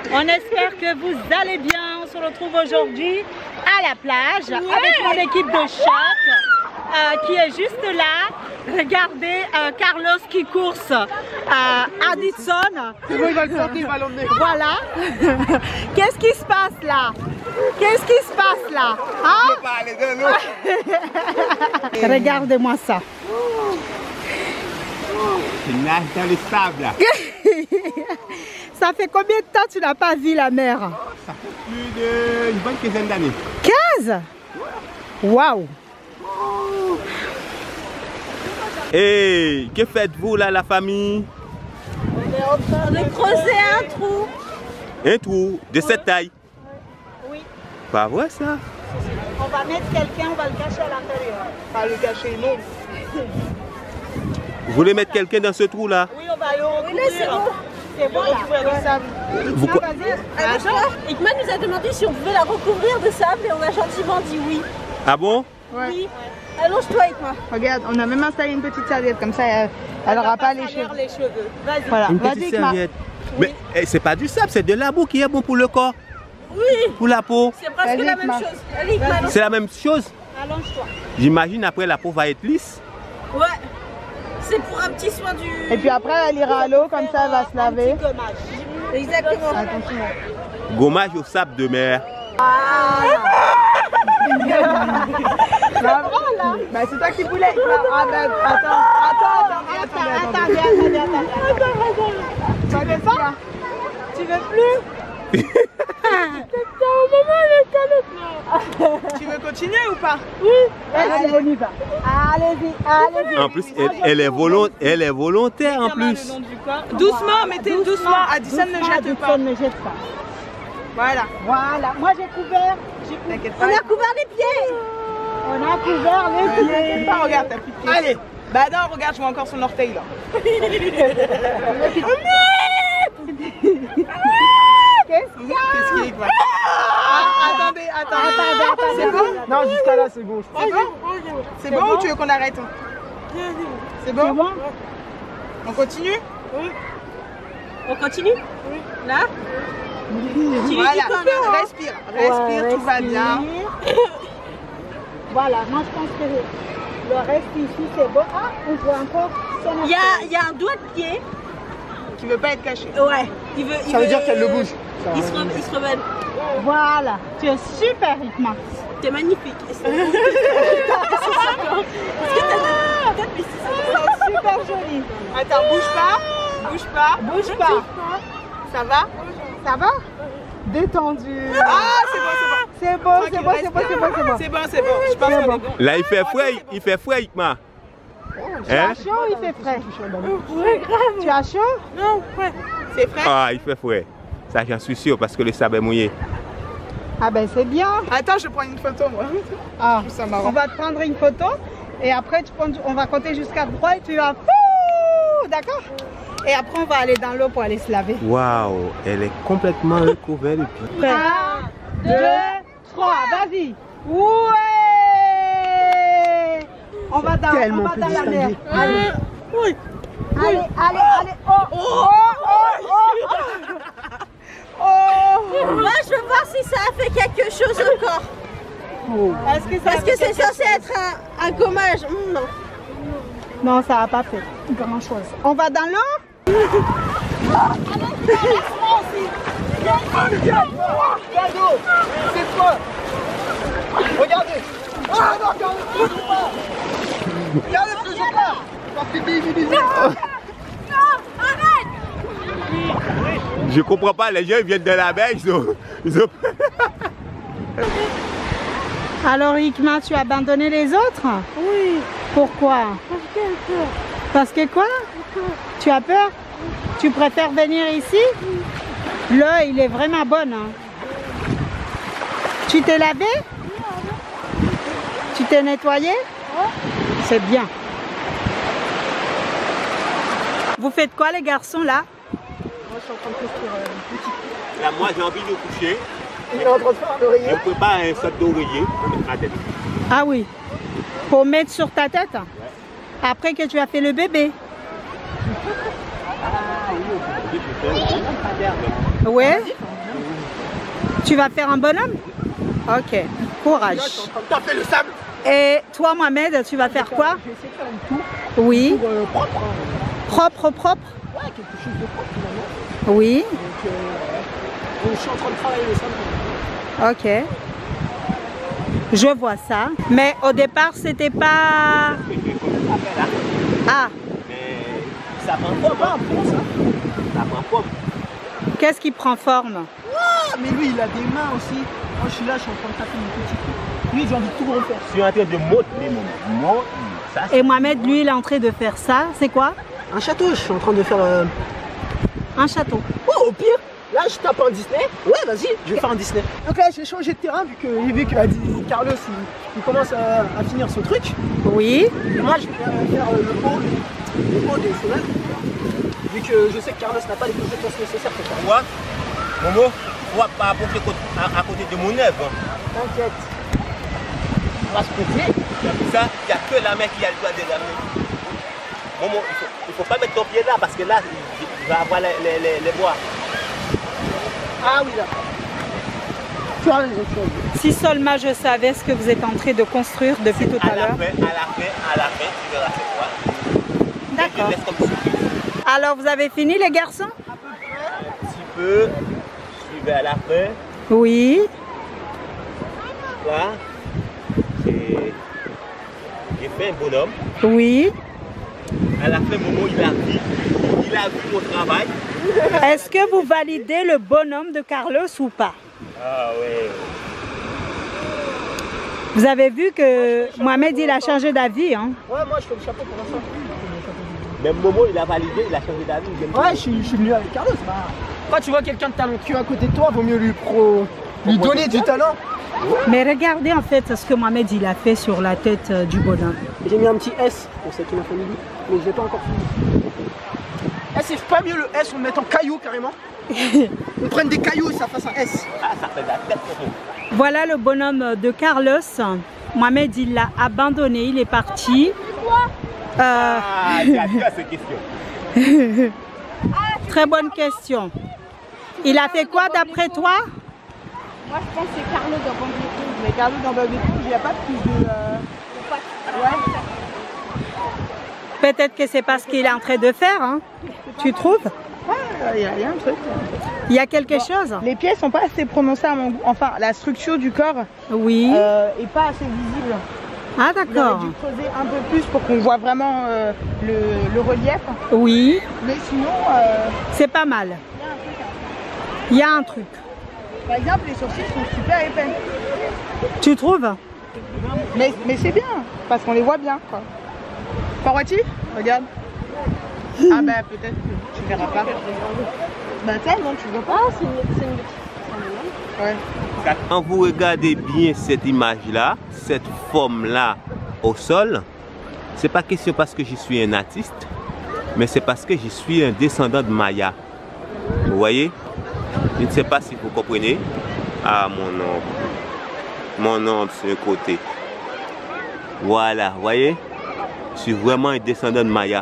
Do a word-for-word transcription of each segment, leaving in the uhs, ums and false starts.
On espère que vous allez bien. On se retrouve aujourd'hui à la plage ouais. avec mon équipe de choc euh, qui est juste là. Regardez euh, Carlos qui course à Addison. C'est bon, il va le sortir, il va l'emmener. Voilà. Qu'est-ce qui se passe là? Qu'est-ce qui se passe là? Hein? Je peux pas aller de l'eau. Regardez-moi ça. Il nage dans les sables là. Ça fait combien de temps que tu n'as pas vu la mer? Ça fait plus d'une bonne quinzaine d'années. quinze? Waouh! Hey, que faites-vous là, la famille? On est en train de creuser un trou. Un trou de cette taille? Oui. Pas vrai ça? On va mettre quelqu'un, on va le cacher à l'intérieur. Pas le cacher, non. Vous voulez mettre quelqu'un dans ce trou là? Oui, on va le recouvrir. C'est bon, recouvrir de sable. Vous quoi? Ikma nous a demandé si on pouvait la recouvrir de sable et on a gentiment dit oui. Ah bon? Ouais. Oui. Allonge-toi, Ikma. Regarde, on a même installé une petite serviette, comme ça elle n'aura pas les cheveux. les cheveux. Vas-y. Voilà, Une vas-y petite Ikma. serviette. Mais eh, c'est pas du sable, c'est de la boue qui est bon pour le corps. Oui. Pour la peau. C'est presque Vas-y, la même Ikma. chose. Allez, Ikma, allonge- C'est la même chose. allonge-toi. J'imagine après la peau va être lisse. Ouais. C'est pour un petit soin du... Et puis après elle ira à l'eau, comme ça elle va se laver. Un petit gommage. Exactement. Attention. Gommage au sable de mer. Bah, bah c'est toi qui voulais. Ikma. Ah ben attends, attends, attends, attends, Attendez, attendez, attendez. Tu veux pas? Tu veux plus? Tu veux continuer ou pas? Allez, on y va. Allez-y, allez-y. En plus, elle, elle est volontaire, elle est volontaire en plus. Doucement, mettez doucement. Addison ne jette pas. Addison ne jette pas. Voilà. Voilà, moi j'ai couvert. j'ai cou- T'inquiète On pas. a couvert les pieds. On a couvert les pieds. T'inquiète pas, regarde ta petite pied. Allez. Bah non, regarde, je vois encore son orteil là. Qu'est-ce qu'il y a? Qu'est-ce qu'il y a? Ah, attendez, attendez. Attendez, attendez. C'est bon? Non, jusqu'à là, c'est bon. je C'est bon? C'est bon ou tu veux qu'on arrête? C'est bon? C'est bon? On continue? On continue? Oui. Là? Voilà, respire, respire, Ouais, tout va respire. bien. Voilà, moi je pense que le reste ici c'est bon. Ah, on voit encore son Il y a, il y a un doigt de pied. Qui veut pas être caché. Ouais. Il veut, il Ça veut dire qu'elle le bouge. Il se, re- il se rebelle. Voilà, tu es super Ikma. T'es magnifique. Est-ce que t'as des têtes, mais C'est super joli. Attends, bouge pas, bouge pas, Bouge pas. ça va? Ça va? Détendu. Ah, c'est bon, c'est bon. C'est bon, c'est bon, c'est bon, c'est bon, c'est bon. C'est bon, c'est bon, je pense qu'on est bon. Là, il fait frais, il fait frais, Ikma. Tu as Hein? chaud ou il fait frais? Oui, grave. Tu as chaud? Non, ouais. C'est frais? Ah, il fait frais. Ça, j'en suis sûr, parce que le sable est mouillé. Ah ben c'est bien. Attends, je prends une photo moi. Ah, trouve ça marrant. on va te prendre une photo et après tu prends- on va compter jusqu'à trois et tu vas fou, d'accord? Et après on va aller dans l'eau pour aller se laver. Waouh, elle est complètement recouverte de pieds. Prêt? Un, deux, trois, vas-y. Ouais! On va dans, on va dans la mer. Allez. Oui. Allez, allez, allez. Oh, oh, oh, oh, oh. Oh. Moi, je veux voir si ça a fait quelque chose encore. Est-ce que ça Parce que c'est censé être un, un gommage. Hum, non. Non, ça n'a pas fait grand chose. On va dans l'eau? Cadeau. C'est quoi? Regardez. Ah non, regardez, faisons pas. Regardez, faisons pas. Parce que Bibi disait. Je comprends pas, les gens ils viennent de la mer, ils ont... Ils ont... Alors Ikma, tu as abandonné les autres? Oui. Pourquoi? Parce qu'elle peur. Parce que quoi? Tu as peur? Tu préfères venir ici? L'eau, il est vraiment bonne. Hein. Tu t'es lavé? Tu t'es nettoyé? C'est bien. Vous faites quoi les garçons là? Moi, je suis en train de construire une petite. Là, moi j'ai envie de coucher. Il est en train de faire un oreiller. Je prépare un sac d'oreiller pour mettre ma tête. Ah oui. Pour mettre sur ta tête? Après que tu as fait le bébé? Ah oui, je peux faire. Ouais. Tu vas faire un bonhomme? Ok, courage. Là, je suis en train de taper le sable. Et toi, Mohamed, tu vas faire quoi? Je vais essayer de faire une tour. Oui. Pour, euh, propre. Hein. Propre, propre? Ouais, quelque chose de propre finalement. Oui. Donc, euh, je suis en train de travailler le sable. Ok. Je vois ça. Mais au départ, c'était pas... Ah. Mais ça prend forme, hein, pour ça. Ça prend forme. Qu'est-ce qui prend forme? Ah, mais lui, il a des mains aussi. Moi, je suis là, je suis en train de taper une petite truc. Lui, j'ai envie de tout refaire. Je suis en train de modeler mon mot. Ça, Et Mohamed, lui, il est en train de faire ça. C'est quoi? Un château, je suis en train de faire... Euh... Un château. Oh, au pire, là, je tape un Disney. Ouais, vas-y, je vais faire un Disney. Donc là, j'ai changé de terrain vu que j'ai vu que euh, Carlos, il, il commence à, à finir son truc. Oui. Et moi, je vais euh, faire euh, le haut, le haut des fenêtres. Vu que je sais que Carlos n'a pas les compétences nécessaires pour faire. Moi, Momo, on va pas apporter à, à côté de mon œuvre. T'inquiète. On va se péter. Pour ça, il n'y a que la main qui a le droit de ramener. Momo, il faut, il faut pas mettre ton pied là parce que là, il va avoir les, les, les, les bois. Ah oui, là. Tu as raison, tu as raison. Si seulement je savais ce que vous êtes en train de construire depuis tout à, À la l'heure. fin, à la fin, à la fin, tu verras c'est quoi. D'accord. Je laisse comme surprise. Alors, vous avez fini, les garçons? Un petit peu. Je vais à la fin. Oui. Là, j'ai j'ai fait un bonhomme. Oui. À la fin, Momo, il a vu, il a vu mon travail. Est-ce que vous validez le bonhomme de Carlos ou pas? Ah ouais. Vous avez vu que Mohamed, il a changé d'avis, hein? Ouais, moi, je fais le chapeau pour l'instant. Même Momo, il a validé, il a changé d'avis. Ouais, je suis, je suis venu avec Carlos. Bah, quand tu vois quelqu'un de talentueux à côté de toi, vaut mieux lui, pro... lui donner du talent. Mais regardez en fait ce que Mohamed il a fait sur la tête euh, du bonhomme. J'ai mis un petit S pour ceux qui m'ont fait l'idée, mais je l'ai pas encore fini. Eh, c'est pas mieux le S, on le met en caillou carrément. On prenne des cailloux et ça fasse un S. Ah, ça fait de la tête pour nous. Voilà le bonhomme de Carlos. Mohamed il l'a abandonné, il est parti. Euh, Ah, j'adore cette question. très bonne question. Il a fait quoi d'après toi? Moi, je pense que c'est Carlo dans Bob l'éponge. Mais Carlo dans Bob l'éponge, il n'y a pas plus de... Euh... Ouais. Peut-être que c'est pas ce qu'il est en train de faire, hein? Tu trouves? Ouais, il y, a- il y a un truc. Il y a quelque chose? Les pieds sont pas assez prononcées à mon goût. Enfin, la structure du corps Oui. euh, est pas assez visible. Ah On aurait d'accord. dû creuser un peu plus pour qu'on voit vraiment euh, le, le relief. Oui. Mais sinon, euh, C'est pas mal. il y a un truc. hein. Il y a un truc. Par exemple, les sourcils sont super épais. Tu trouves? Mais, mais c'est bien, parce qu'on les voit bien. Quoi. Parwati, regarde. Ah bah peut-être que tu verras pas. Bah tiens, non, tu vois pas. Ah, c'est une, c'est une... Ouais. Quand vous regardez bien cette image-là, cette forme-là au sol, c'est pas question parce que je suis un artiste, mais c'est parce que je suis un descendant de Maya. Vous voyez? Je ne sais pas si vous comprenez. Ah, mon nom. Mon nom sur un côté. Voilà, vous voyez? Je suis vraiment un descendant de Maya.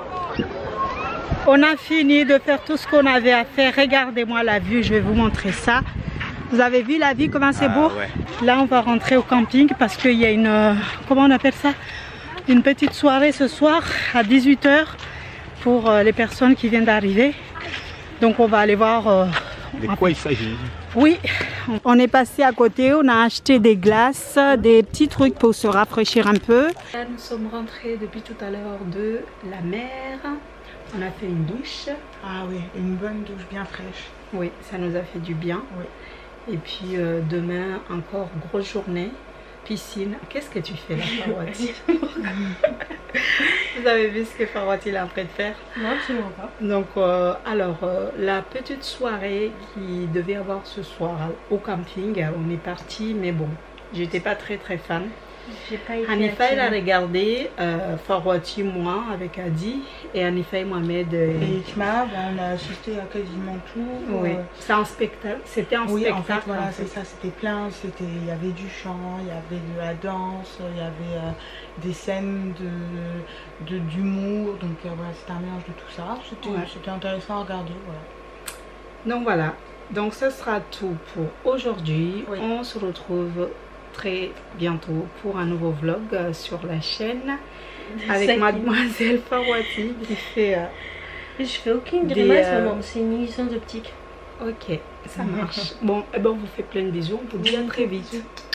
On a fini de faire tout ce qu'on avait à faire. Regardez-moi la vue, je vais vous montrer ça. Vous avez vu la vie, comment c'est Ah, beau? ouais. Là, on va rentrer au camping parce qu'il y a une... euh, comment on appelle ça? Une petite soirée ce soir à dix-huit heures pour euh, les personnes qui viennent d'arriver. Donc, on va aller voir... euh, De quoi il s'agit? Oui, on est passé à côté, on a acheté des glaces, des petits trucs pour se rafraîchir un peu. Là, nous sommes rentrés depuis tout à l'heure de la mer. On a fait une douche. Ah oui, une bonne douche bien fraîche. Oui, ça nous a fait du bien. Oui. Et puis euh, demain, encore grosse journée. Piscine. Qu'est-ce que tu fais là, Farwati? Vous avez vu ce que Farwati est en train de faire? Non, absolument pas. Donc, euh, alors, euh, la petite soirée qui devait avoir ce soir au camping, on est parti, mais bon, j'étais pas très très fan. J'ai pas été Hanifa, elle a attirée. regardé, euh, Farwati, moi, avec Adi, et Hanifa et Mohamed. euh, Et Ikma, ben, on a assisté à quasiment tout. oui, euh, c'est un spectacle, c'était un Oui, spectacle. en fait, voilà, en c'est fait. ça, c'était plein, c'était, il y avait du chant, il y avait de la danse, il y avait euh, des scènes de, de, d'humour, donc euh, voilà, c'était un mélange de tout ça, c'était, Ouais. c'était intéressant à regarder, voilà. Donc voilà, Donc ça sera tout pour aujourd'hui. Oui. On se retrouve très bientôt pour un nouveau vlog euh, sur la chaîne avec Ça, mademoiselle Farouati qui fait... euh, Je fais aucune Des, grimace, euh, maman. C'est une illusion d'optique. Ok, ça marche. Bon, eh ben on vous fait plein de bisous. On vous dit à très vite.